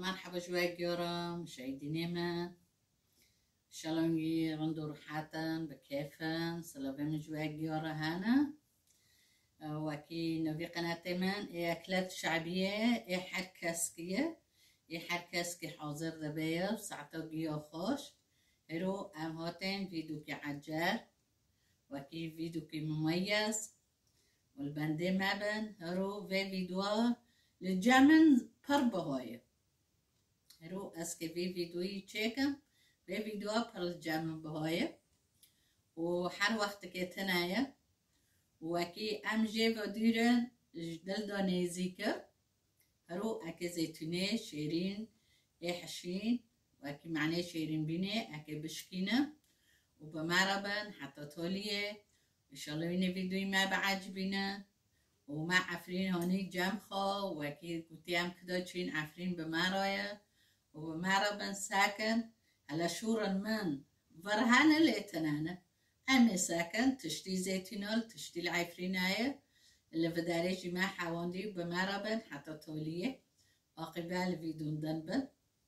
مرحبا جواك يورا مشاهديني ما شلون رندو روحاتن بكيفن سلام جواك يورا هانا وكي نبي قناة من أكلات شعبية حركسكية حركسكي حاضر دبير ساعته جيو خوش هرو ام هاتين فيديو كي عجر وكي فيديو كي مميز والبندي مابن هرو في فيديو للجمن بربهاي هرو اسكي في فيديوي تشيكم في فيديو پر الجمن بهاي وحر وقت كي تنايا وكي ام جي وديرن جدل دانيزيكر هرو اكي زيتوني شيرين حشين وكي معناه شيرين بيني اكي بشكينه وبمربن حتى توليه ان شاء الله این فيديوي ما بعجبنا وما عفرين هوني جمخا وكي قلتي هم كدا چين عفرين بمرايا وبمربن ساكن على شورن من فرهانه ليتنانه أمي ساكن تشتي زيتونال تشتي العفريناية اللي بداريجي ما حواندي بمربن حتى توليه عقبال فيدون دنبن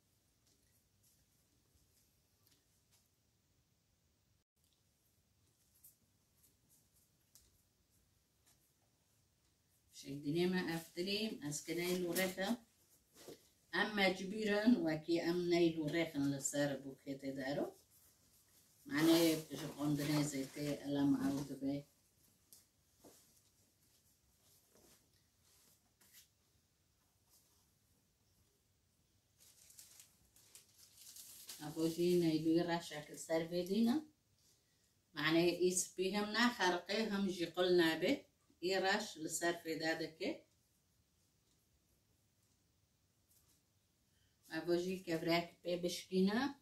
شايديني ما أفتريم أسكناي لوريخة أما جبيرن وكي أم نايلو ريخن لسار بوكيتي دارو معناه بجقوندني زيتي ألا معود بي أبوجي نايلو راشاك سار بيدينا معناه إيس بيهم نا خرقيهم جيقلنا بي إيراش لسار في دادك أبوجي كبراك بي بشكينا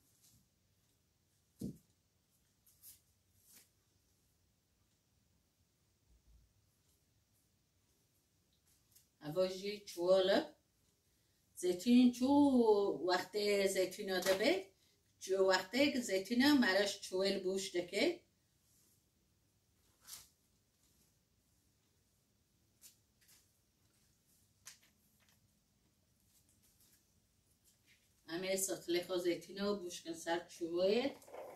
أبوجي چواله زيتون چو وقت زيتون دبي چو وقت زيتون مرش چوال بوش دكي همه سطلخو زيتون بوش کن سر چوال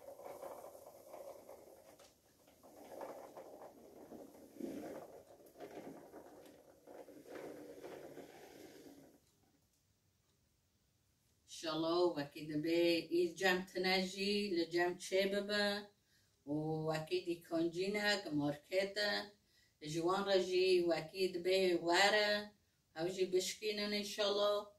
إنشالله وكيد بي جام تناجي لجام تشيببا وكيد يكونجينا كماركتا جوان رجي وكيد بي وارا هاوجي بشكينا إن شاء الله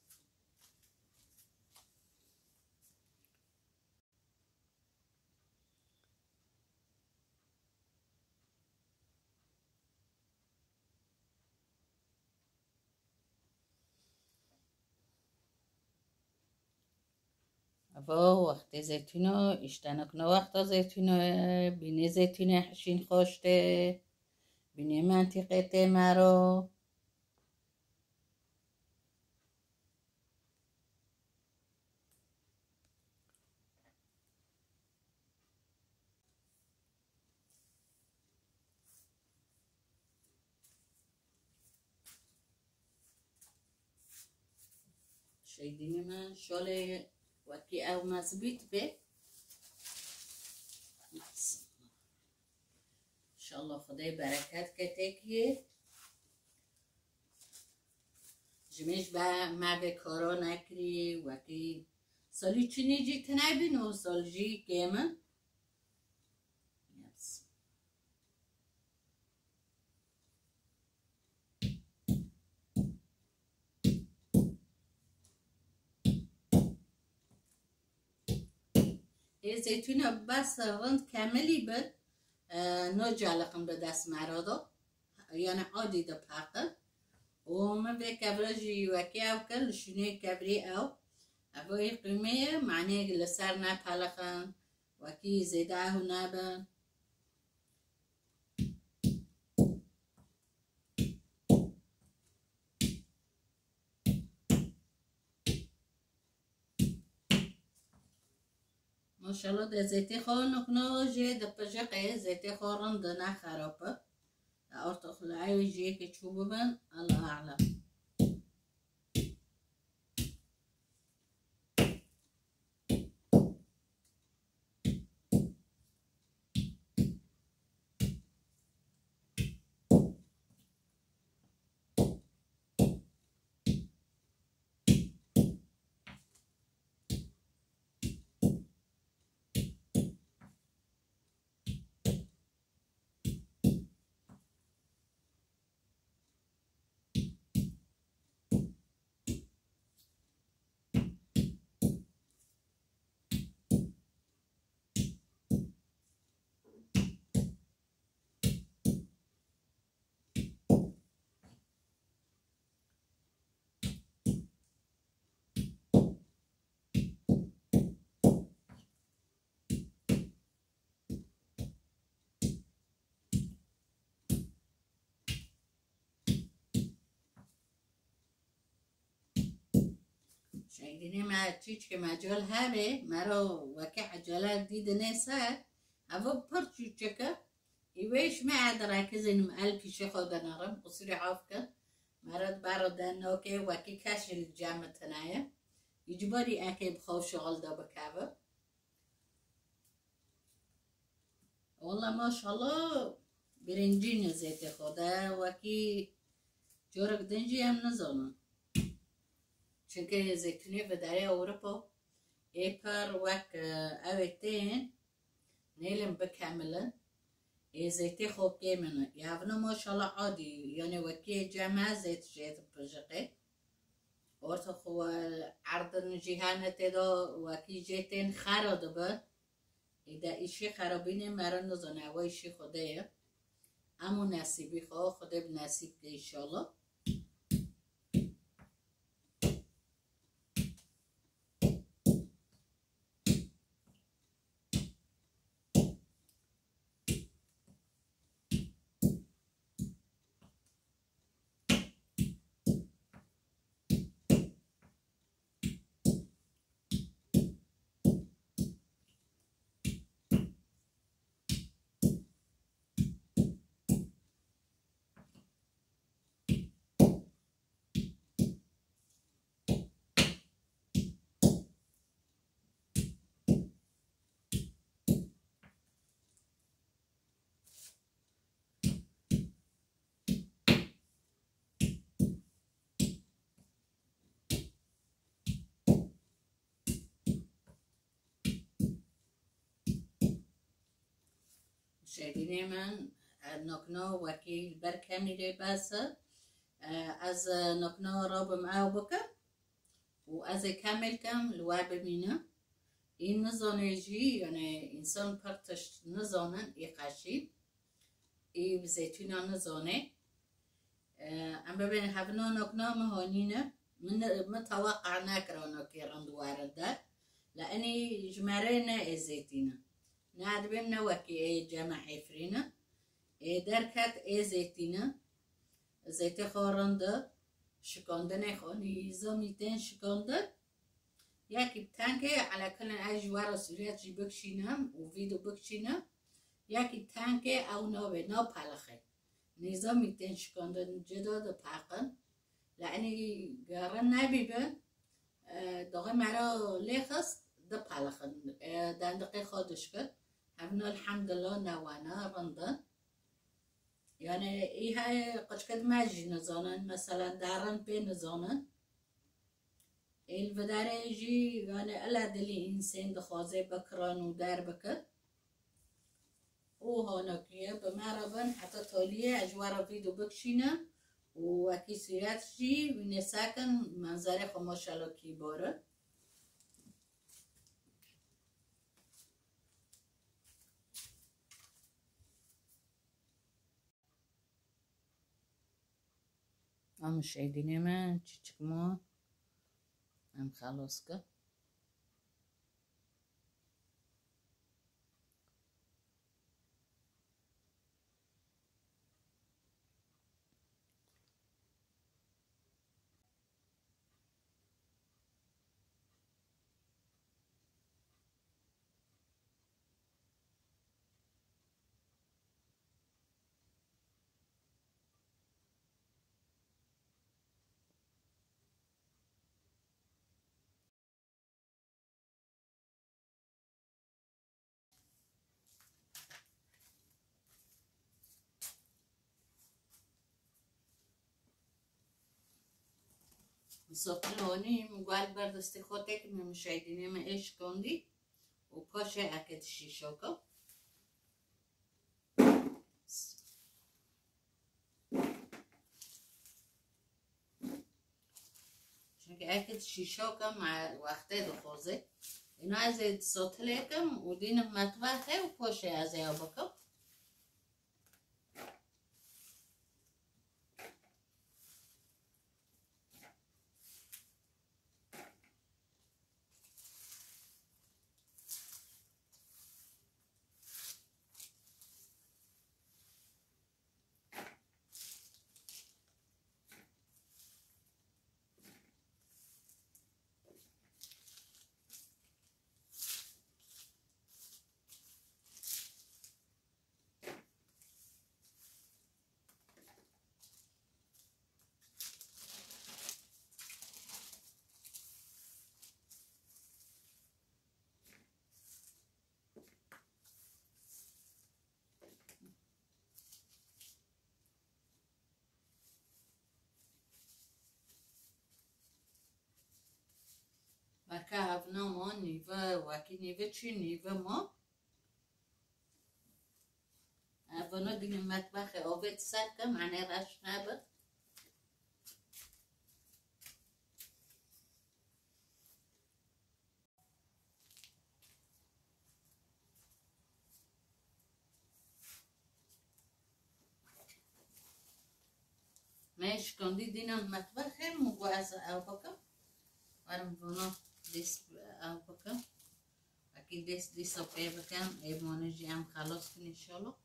أبو وقت زيتونو اشتنكنا وقت زيتونو بيني زيتونو حشين خوشته بيني منطقة مرو شايديني من شالي وكي او مزبيط به ان شاء الله خدای برکت کتکیه جمیش با ما به کارا نکری وکی سالی چینی جی تنبین و سال جی گیمن زيتونة بس رند كاملي بد نجالقن بدست مرادا يعني عادي ده باقل وما في كبرجي وكي أو كل شنو كبري أو أبوي قيمة معناه لسر نبالخن وكي زيده نبن ماشاءالله ده زيتي خور نكنا جي ده بجاقه زيتي خورن ده نخرابه أرتخ العيو جي كي تشوبه بن الله أعلم شايديني ما تيجي كمجال هابي مرو وكي عجلة جديدة نسا أبو برشو تشكا يويش ما عاد راكزين مألفي شخو نرم قصري عافكا مرد بارد نوكي وكي كاشي الجامعة تنايا يجبري أكي بخو شغل دا بكابا والله ما شاء الله برنجين زيتي خودا وكي جورك دنجي هم نزانا چونکه زيتوني بداية أوروبا إيبر وك أويتين نيلم بكاملة زيتي خوب كيمنا يعبنا ما شاء الله عادي يعني وكي جمع زيت جيت بجقي ورث خو عرض الجهانة تدا وكي جيتين خراد با إذا إشي خرابيني مرن نزانه و إشي خدايا أمو نصيبي خدا بنصيب إن شاء الله شايديني من نقنا وكيل بركامي دي بس از نقنا راب معاو بكر وأز كامل كم الوعب مينا این نزانه جی یعنی انسان پرتش نزانن ایقاشی ای بزیتونا نزانه ام ببین هفنا نقنا مهانینه من متوقع نکرانو که رندوارده لأني جمارينا الزيتينة نادبنا وكي اي جمع عفرينة اي دركت اي زيتينة زيتي خورنده شكاندن خاني زميتين شكاندن ياكي بتانكي على كل اجوار سوريات جي بكشينم وفيديو بكشينم ياكي تانكي او نوبه نو بالخي نظاميتين شكاندن جدا باقن لأني قارن نبيبن داغي مرا ليخص ده بالخن دندقي خودش كد هبنا الحمد لله نوانا رندن يعني ايه هاي قد ماجي نزانن مثلا دارن بي نزانن الفداره يجي يعني الا دلي انسان دخوازي بكران ودار بكر وهونكيه بمربن حتى توليه اجوار فيديو بكشينه وكي سيرات جي ونساكن منظره خو ماشاءالله كي باره مشاهديني من تشكمو ام خلاص كده سخنونی مقال بردستی خوته که مشاهدینی ما ايش کندی و پاشه اکد شیشو که چونکه اکد شیشو که مع وقته دخوزه اینا از سطله کم و دین مطبخه و پاشه از یا بکم درکه هفنا ما نیوه وکی نیوه چی نیوه ما اونا دیگه مطبخ آوید سر که معنی رش نبود ماش کندی دینم مطبخ مگو از او بکم ورم بنا دیس او بکم اکی دیس پی بکم ایمانه جی هم خلاص کن انشالله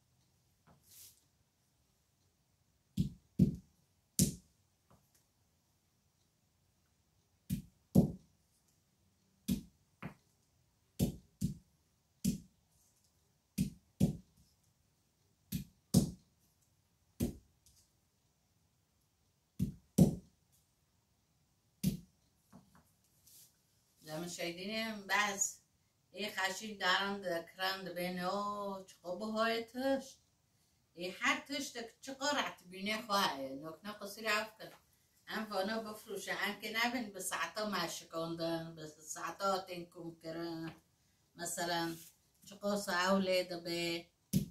زمان شایدینیم بعض ای خشید دارند کرند بینه چقابه های تشت ای هر تشت چقا رعت بینه خواهی نکنه قصیر عف کن هم فانا بفروشه هم که نبین به ساعتا مشکاندن به ساعتا تنکم کرن مثلا چقا ساوله دبه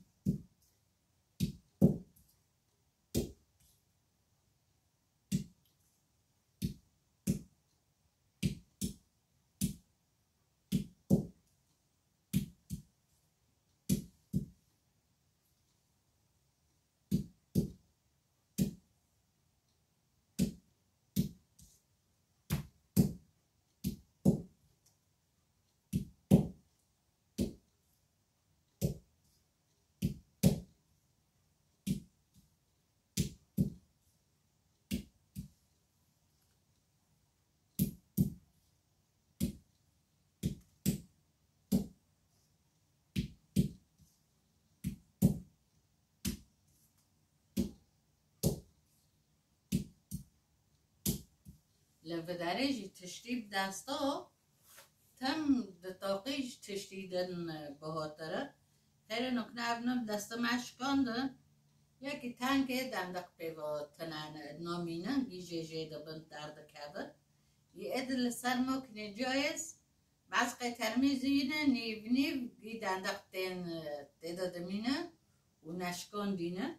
لفداريجي تشتيب داستا تم دتاقيج تشتيدن بهاتره خير نكنا ابنم دستا مشكاندن یکی تنگه دندق پیوا تنان نامینه گیجه جیده بند درد کبر یه ادل سرما کنه جایز مسقه ترمیزینه نیو نیو گی دندق تین تدادمینه و نشکان دینه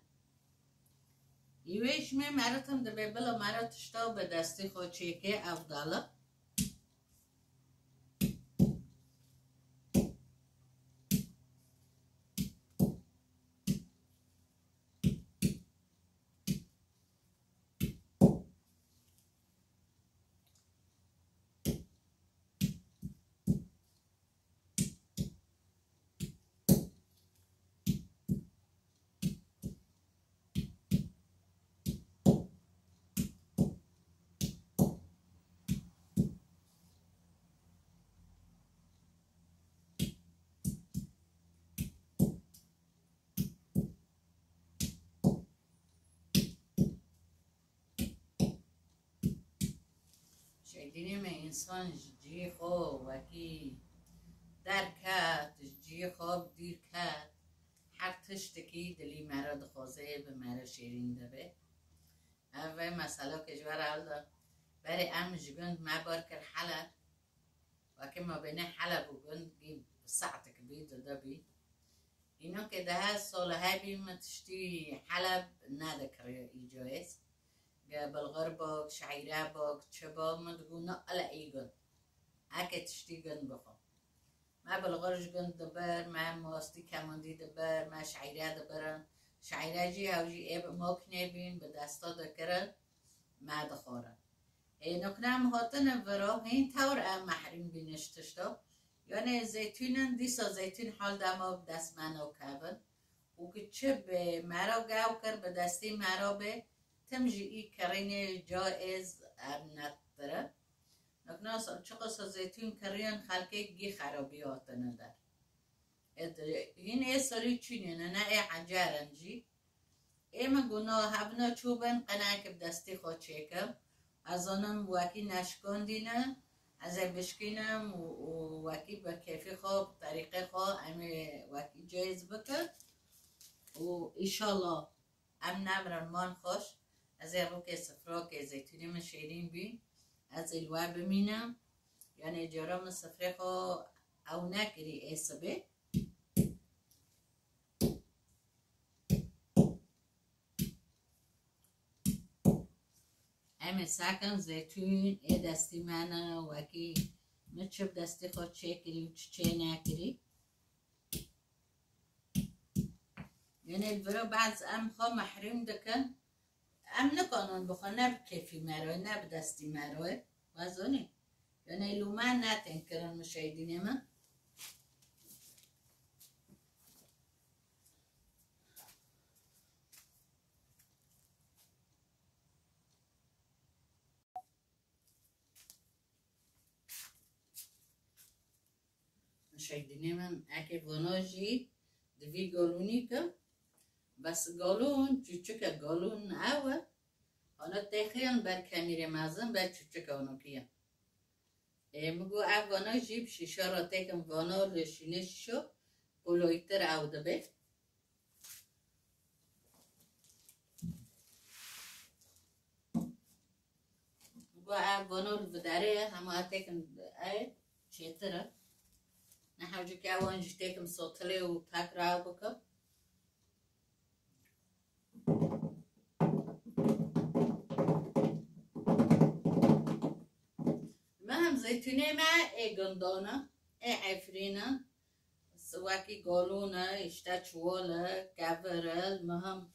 یویش می مراتم دبه بلا مراتشتا به دستی خود چیکه افضاله شايديني انسان جي خو وكي در کات جی خواب دیر کات هر تشتکی دلی مرا دخوازه به مرا شیرین دبه اوه مسئله که جوار حالا برای ام جگند ما بار کر حلب وكي ما بين حلب وجند جيب ساعتك بيد دبي اینو که ده سال هبی ما تشتي حلب نذكر يجوز بالغربة شعيرة باك شباب ما تقول نقل ايجن هكا تشتي جن بخو ما بالغرج جن دبر ما ماستي كماندي دبر ما شعيرة دبرن شعيرة جي او جي اب ما كنبين بدستا دكرن ما دخورن نکنم هاتن ورا این طور ام محرم بینشتشتا یعنی زیتونن دیسا زیتون حال دما دست منو کبن و که چه به مرا گاو کر به دستی مرا به تمجی ای کرین جایز ام نداره نکناس چقدر زیتون کرین خلقه گی خرابیات ندار این ای سالی چینه نه ای حجرنجی ای من گناه هبنا چوبن قناک بدستی خود چکم از آنم وکی نشکندینم از بشکینم و وکی با کیفی خواب طریقه خواب امی وکی جایز بکر و ایشالله ام نمرن من خوش از رو که سفرا که زیتونی من شیرین بین از الوا بمینم يعني جرام السفريقو او ناكري اسبي ام ساكن زيتون اي دستي مانا وكي نتشب دستي خود شكري وتشي ناكري يعني البرو بعد ام خو محرم دكن ام نکنن بخون نب کفی مروه نب دستی مروه وزونی يعني لو ما ناتنكرن مشاهدين ما مشاهدين من اكي فونوجي دفي قولونيكا بس قولون چوچوكا قولون اول انا تخيل بر كاميرا مازن بر چوچوكا ونوكيا مگو افغانا جيب شيشا را تكن فانا لشينش شو قولويتر او دبه مگو افغانا الفداري هما تكن اي چيتره نحوجي كي اوانجي تكن صوتلي وتاكرا بكا المهم زيتونة مع اي قندونة اي عفرينة سواكي قولونة اشتات شوالة كافرة المهم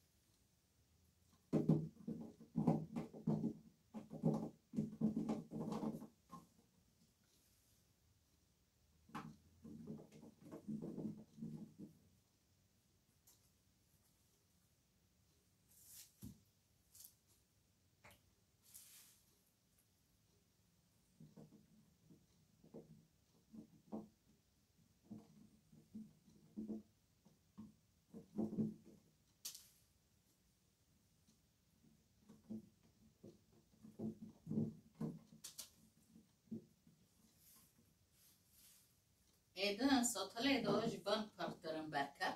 ایدن ساتله داش بان پارترم برکه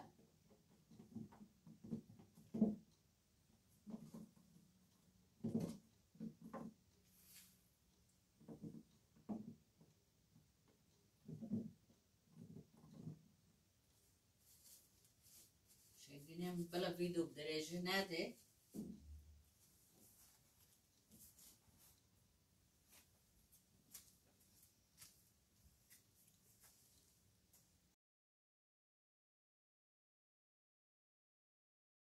شايفين بلا فيديو بدرجة نادي